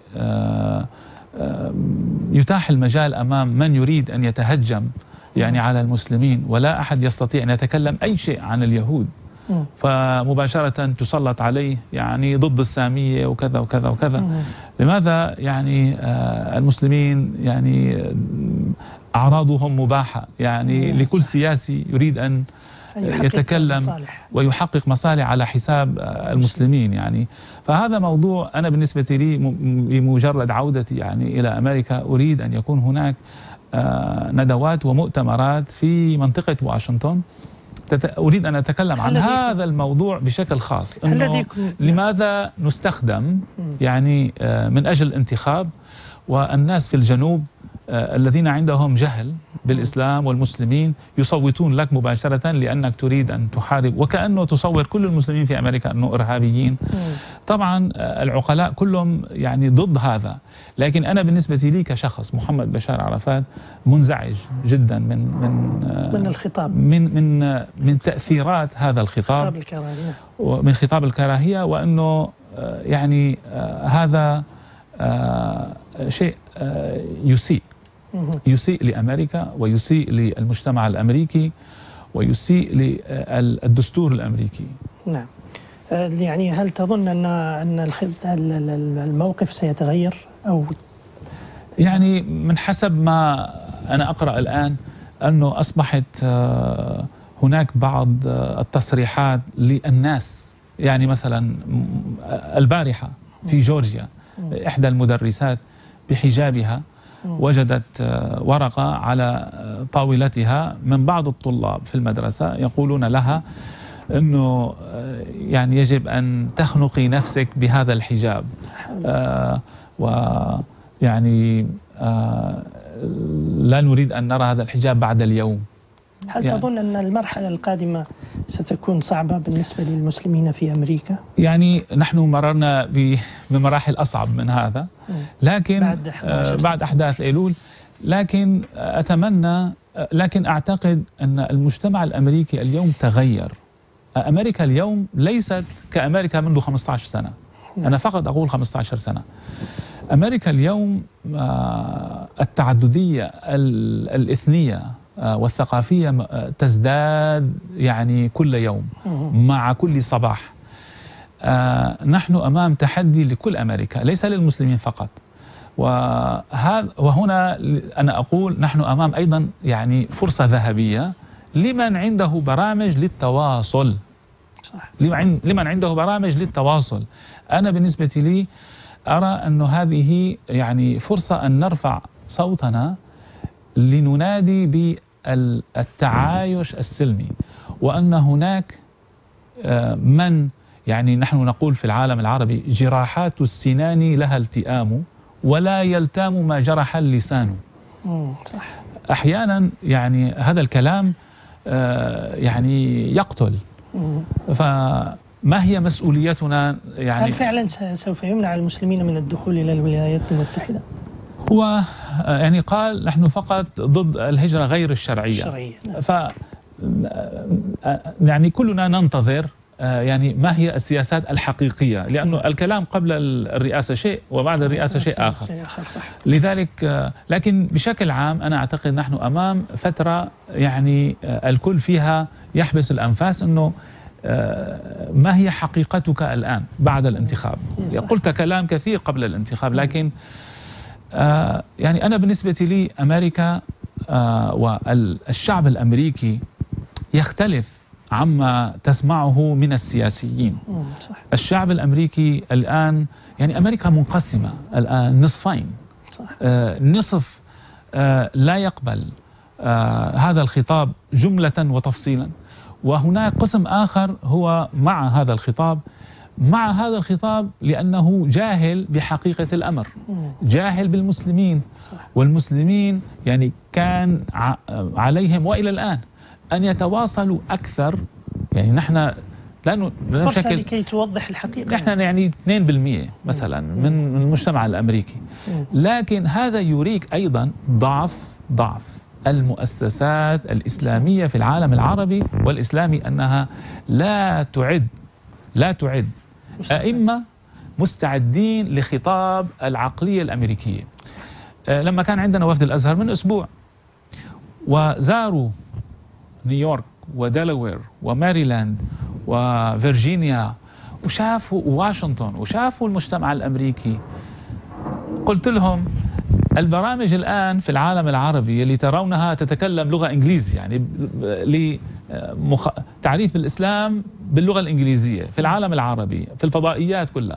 يتاح المجال أمام من يريد أن يتهجم يعني على المسلمين، ولا أحد يستطيع أن يتكلم أي شيء عن اليهود، فمباشرة تسلط عليه يعني ضد السامية وكذا وكذا وكذا. لماذا يعني المسلمين يعني أعراضهم مباحة، يعني لكل سياسي يريد أن يتكلم ويحقق مصالح على حساب المسلمين يعني. فهذا موضوع أنا بالنسبة لي بمجرد عودتي يعني إلى أمريكا أريد أن يكون هناك ندوات ومؤتمرات في منطقة واشنطن. أريد أن أتكلم عن هذا الموضوع بشكل خاص، إنه لماذا نستخدم يعني من أجل الانتخاب، والناس في الجنوب الذين عندهم جهل بالإسلام والمسلمين يصوتون لك مباشرة لأنك تريد أن تحارب، وكأنه تصور كل المسلمين في أمريكا أنه إرهابيين. طبعا العقلاء كلهم يعني ضد هذا، لكن أنا بالنسبة لي كشخص محمد بشار عرفات منزعج جدا من الخطاب، من تأثيرات هذا الخطاب، من خطاب الكراهية، وأنه يعني هذا شيء يسيء لأمريكا، ويسيء للمجتمع الأمريكي، ويسيء للدستور الأمريكي. نعم. يعني هل تظن أن الموقف سيتغير أو يعني من حسب ما أنا أقرأ الآن أنه أصبحت هناك بعض التصريحات للناس، يعني مثلا البارحة في جورجيا إحدى المدرسات بحجابها وجدت ورقة على طاولتها من بعض الطلاب في المدرسة يقولون لها أنه يعني يجب أن تخنقي نفسك بهذا الحجاب، ويعني لا نريد أن نرى هذا الحجاب بعد اليوم. هل يعني تظن أن المرحلة القادمة ستكون صعبة بالنسبة للمسلمين في أمريكا؟ يعني نحن مررنا بمراحل أصعب من هذا، لكن بعد أحداث أيلول. لكن لكن أعتقد أن المجتمع الأمريكي اليوم تغير. أمريكا اليوم ليست كأمريكا منذ 15 سنة. أنا فقط أقول 15 سنة. أمريكا اليوم التعددية الإثنية والثقافية تزداد يعني كل يوم مع كل صباح. نحن أمام تحدي لكل أمريكا، ليس للمسلمين فقط. وهنا أنا أقول نحن أمام أيضا يعني فرصة ذهبية لمن عنده برامج للتواصل. صح. لمن عنده برامج للتواصل. أنا بالنسبة لي أرى أن هذه يعني فرصة أن نرفع صوتنا لننادي بالتعايش السلمي، وأن هناك من يعني نحن نقول في العالم العربي جراحات السنان لها التئام ولا يلتام ما جرح اللسان. صح. أحيانا يعني هذا الكلام يعني يقتل. فما هي مسؤوليتنا يعني؟ هل فعلا سوف يمنع المسلمين من الدخول إلى الولايات المتحدة؟ هو يعني قال نحن فقط ضد الهجرة غير الشرعية. ف يعني كلنا ننتظر يعني ما هي السياسات الحقيقية، لأنه الكلام قبل الرئاسة شيء وبعد الرئاسة شيء آخر. لذلك لكن بشكل عام أنا أعتقد نحن أمام فترة يعني الكل فيها يحبس الأنفاس أنه ما هي حقيقتك الآن بعد الانتخاب. قلت كلام كثير قبل الانتخاب، لكن يعني أنا بالنسبة لي أمريكا والشعب الأمريكي يختلف عما تسمعه من السياسيين. صح. الشعب الأمريكي الآن يعني أمريكا منقسمة الآن نصفين. صح. نصف لا يقبل هذا الخطاب جملة وتفصيلا، وهناك قسم آخر هو مع هذا الخطاب لأنه جاهل بحقيقة الأمر، جاهل بالمسلمين. صح. والمسلمين يعني كان عليهم وإلى الآن أن يتواصلوا أكثر. يعني نحن لا فرصة لكي توضح الحقيقة. نحن يعني 2% مثلا من المجتمع الأمريكي، لكن هذا يريك أيضا ضعف المؤسسات الإسلامية في العالم العربي والإسلامي، أنها لا تعد أئمة مستعدين لخطاب العقلية الأمريكية. لما كان عندنا وفد الأزهر من أسبوع وزاروا نيويورك ودلوير وماريلاند وفرجينيا وشافوا واشنطن وشافوا المجتمع الأمريكي، قلت لهم البرامج الآن في العالم العربي اللي ترونها تتكلم لغة إنجليزية، يعني تعريف الإسلام باللغة الإنجليزية في العالم العربي في الفضائيات كلها،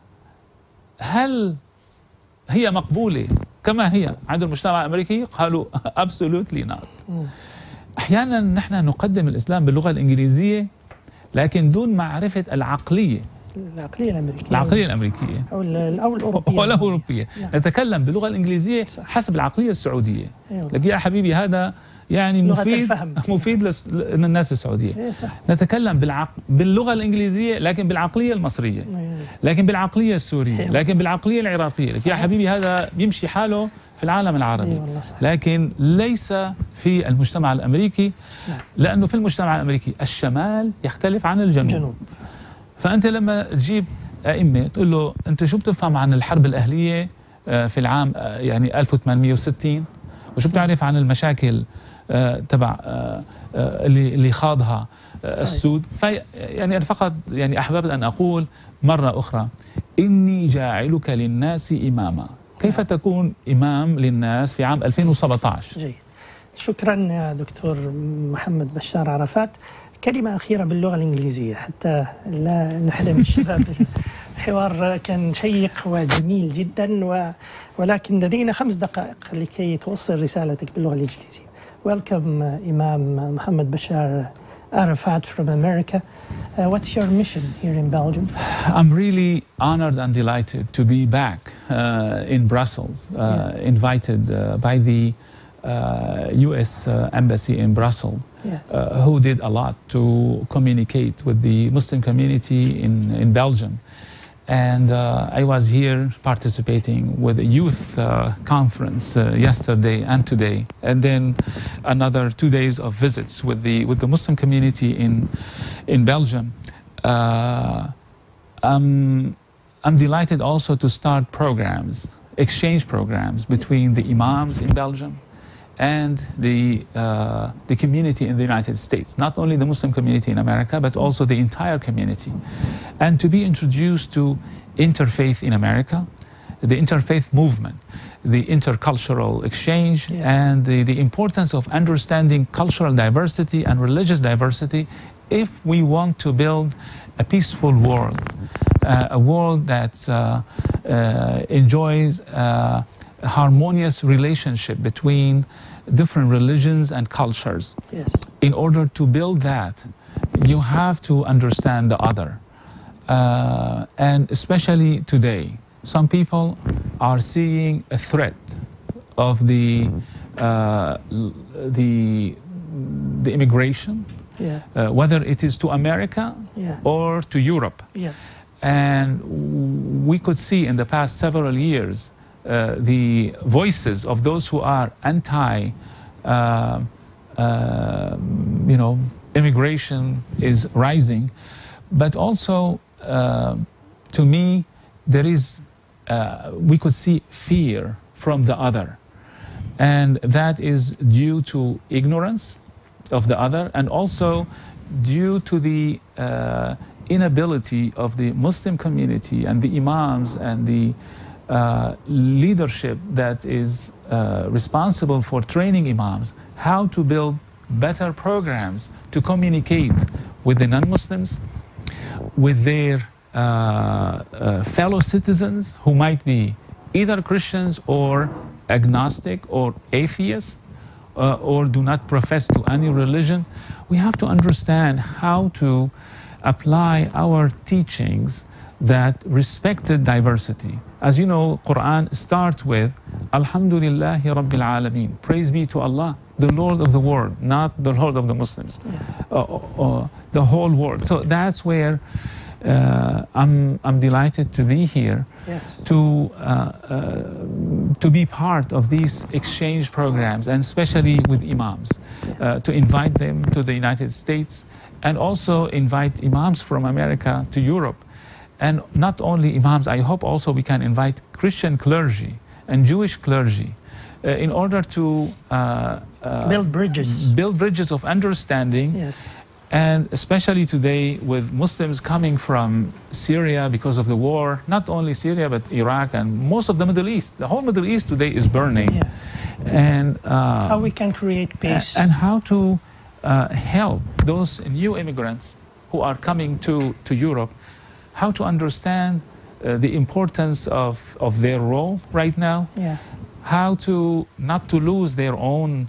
هل هي مقبولة كما هي عند المجتمع الأمريكي؟ قالوا absolutely not. أحيانا نحن نقدم الإسلام باللغة الإنجليزية لكن دون معرفة العقلية الأمريكية أو الأوروبية. نتكلم باللغة الإنجليزية حسب العقلية السعودية. لكن يا حبيبي هذا يعني مفيد للناس في السعودية. نتكلم باللغة الإنجليزية لكن بالعقلية المصرية، لكن بالعقلية السورية، لكن بالعقلية العراقية. لكن يا حبيبي هذا يمشي حاله في العالم العربي لكن ليس في المجتمع الأمريكي، لأنه في المجتمع الأمريكي الشمال يختلف عن الجنوب. فأنت لما تجيب أئمة تقول له أنت شو بتفهم عن الحرب الأهلية في العام يعني 1860 وشو بتعرف عن المشاكل تبع اللي خاضها السود؟ يعني أنا فقط يعني أحببت أن أقول مرة أخرى إني جاعلك للناس إماما. كيف تكون إمام للناس في عام 2017؟ جيد. شكرا يا دكتور محمد بشار عرفات. كلمة أخيرة باللغة الإنجليزية حتى لا نحرم الشباب. الحوار كان شيق وجميل جدا ولكن لدينا 5 دقائق لكي توصل رسالتك باللغة الإنجليزية. Welcome Imam Muhammad Bashar Arafat from America. What's your mission here in Belgium? I'm really honored and delighted to be back in Brussels, invited by the U.S. Embassy in Brussels, who did a lot to communicate with the Muslim community in Belgium. And I was here participating with a youth conference yesterday and today, and then another 2 days of visits with the Muslim community in Belgium. I'm delighted also to start programs, exchange programs between the imams in Belgium and the community in the United States, not only the Muslim community in America, but also the entire community, and to be introduced to interfaith in America, the interfaith movement, the intercultural exchange, and the importance of understanding cultural diversity and religious diversity if we want to build a peaceful world, a world that enjoys a harmonious relationship between different religions and cultures. Yes. In order to build that, you have to understand the other. And especially today, some people are seeing a threat of the immigration, whether it is to America or to Europe. And we could see in the past several years the voices of those who are anti, immigration is rising, but also to me there is we could see fear from the other, and that is due to ignorance of the other, and also due to the inability of the Muslim community and the imams and the leadership that is responsible for training imams how to build better programs to communicate with the non-Muslims, with their fellow citizens who might be either Christians or agnostic or atheist or do not profess to any religion. We have to understand how to apply our teachings that respected diversity. As you know, Quran starts with Alhamdulillahi Rabbil Alameen. Praise be to Allah, the Lord of the world, not the Lord of the Muslims, the whole world. So that's where I'm delighted to be here, to be part of these exchange programs, and especially with imams, to invite them to the United States, and also invite imams from America to Europe. And not only imams, I hope also we can invite Christian clergy and Jewish clergy in order to build bridges of understanding. Yes. And especially today with Muslims coming from Syria because of the war, not only Syria but Iraq and most of the Middle East. The whole Middle East today is burning. Yeah. And how we can create peace. And how to help those new immigrants who are coming to Europe, how to understand the importance of their role right now, how to not to lose their own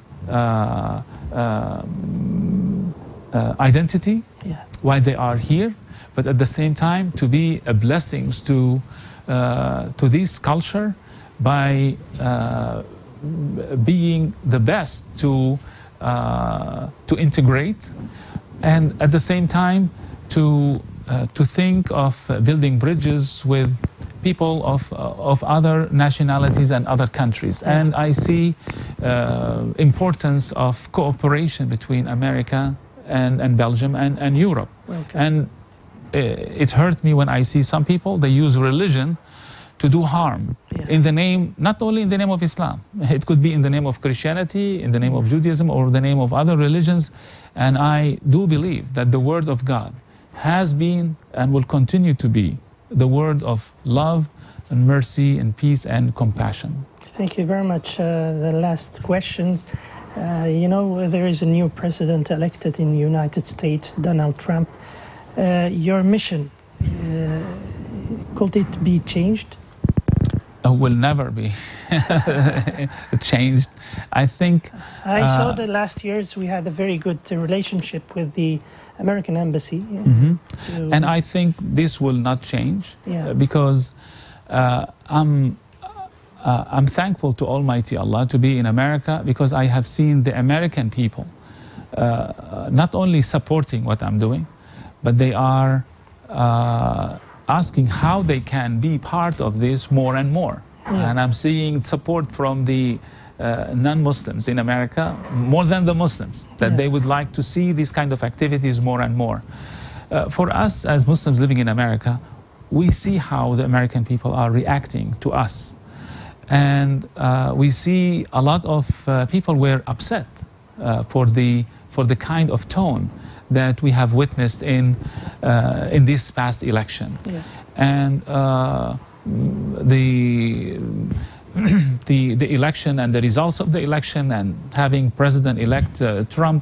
identity while they are here, but at the same time to be a blessings to this culture by being the best to integrate, and at the same time to think of building bridges with people of other nationalities and other countries. And I see importance of cooperation between America and Belgium and Europe. And it hurts me when I see some people, they use religion to do harm in the name, not only in the name of Islam, it could be in the name of Christianity, in the name of Judaism, or the name of other religions. And I do believe that the word of God has been and will continue to be the word of love and mercy and peace and compassion. Thank you very much. The last question. You know, there is a new president elected in the United States, Donald Trump. Your mission, could it be changed? Will never be changed. I think... I saw the last years we had a very good relationship with the American embassy. And I think this will not change because I'm thankful to Almighty Allah to be in America, because I have seen the American people not only supporting what I'm doing, but they are asking how they can be part of this more and more. And I'm seeing support from the non-Muslims in America more than the Muslims, that they would like to see these kind of activities more and more. For us as Muslims living in America, we see how the American people are reacting to us. And we see a lot of people were upset for the kind of tone that we have witnessed in this past election. Yeah. And the election and the results of the election, and having President-elect Trump,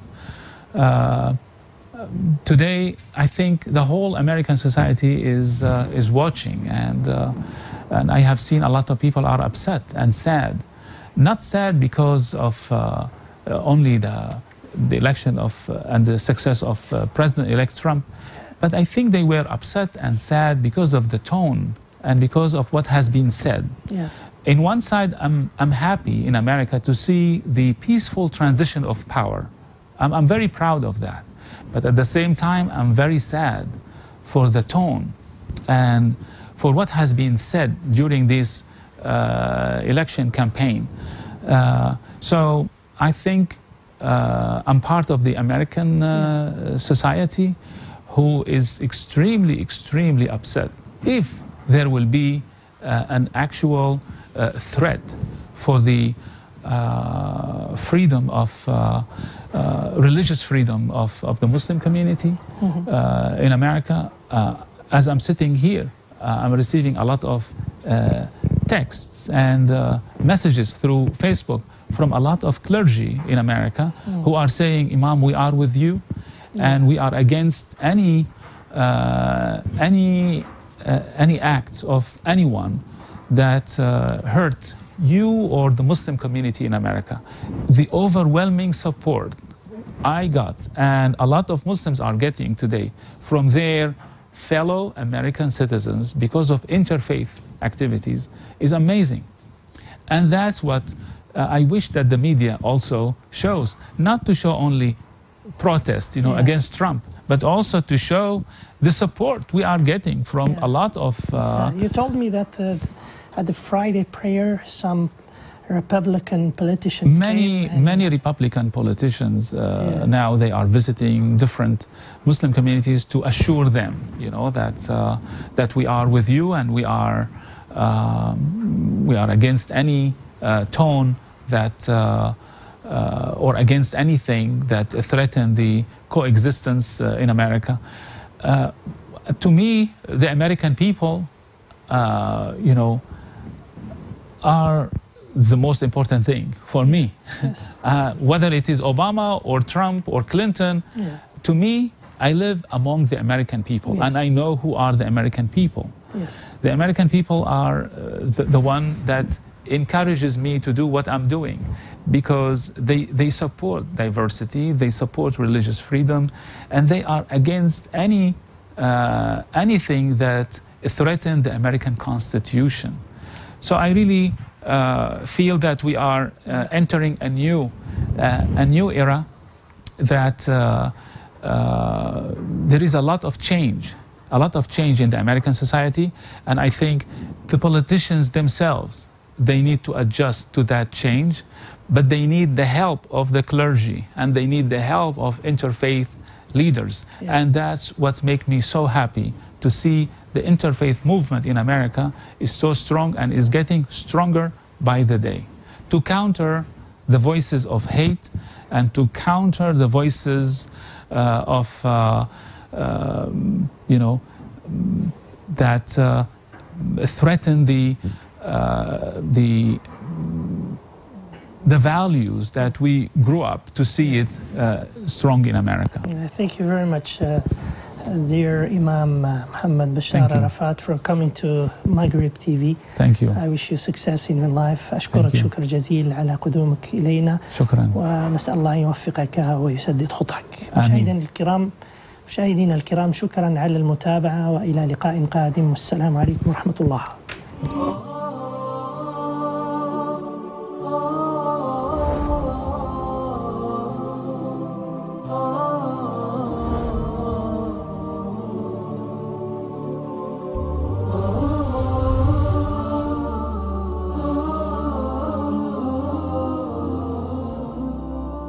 today I think the whole American society is watching, and I have seen a lot of people are upset and sad. Not sad because of only the election of and the success of President-elect Trump, but I think they were upset and sad because of the tone and because of what has been said. Yeah. In one side, I'm happy in America to see the peaceful transition of power. I'm very proud of that. But at the same time, I'm very sad for the tone and for what has been said during this election campaign. So I think I'm part of the American society who is extremely, extremely upset if there will be an actual threat for the freedom of religious freedom of the Muslim community in America. As I'm sitting here, I'm receiving a lot of texts and messages through Facebook from a lot of clergy in America who are saying, Imam, we are with you, and we are against any acts of anyone that hurt you or the Muslim community in America. The overwhelming support I got, and a lot of Muslims are getting today, from their fellow American citizens because of interfaith activities is amazing. And that's what I wish that the media also shows, not to show only protest, against Trump, but also to show the support we are getting from a lot of... You told me that at the Friday prayer, some Republican politicians many Republican politicians now they are visiting different Muslim communities to assure them, that we are with you, and we are against any tone that or against anything that threaten the coexistence in America. To me, the American people, are the most important thing for me. Yes. Whether it is Obama or Trump or Clinton, to me, I live among the American people, and I know who are the American people. Yes. The American people are the one that encourages me to do what I'm doing, because they support diversity, they support religious freedom, and they are against anything that threatens the American Constitution. So I really feel that we are entering a new era, that there is a lot of change in the American society, and I think the politicians themselves, they need to adjust to that change, but they need the help of the clergy, and they need the help of interfaith leaders. Yeah. And that's what's make me so happy to see the interfaith movement in America is so strong and is getting stronger by the day, to counter the voices of hate and to counter the voices of that threaten the values that we grew up to see it strong in America. Thank you very much, dear Imam Muhammad Bashar Arafat, for coming to Maghrib TV. Thank you. I wish you success in your life. أشكرك شكر جزيل على قدومك إلينا. شكرا. ونسأل الله يوفقك ويسدد خطاك. مشاهدينا الكرام، شكرا على المتابعة، وإلى لقاء قادم، والسلام عليكم ورحمة الله.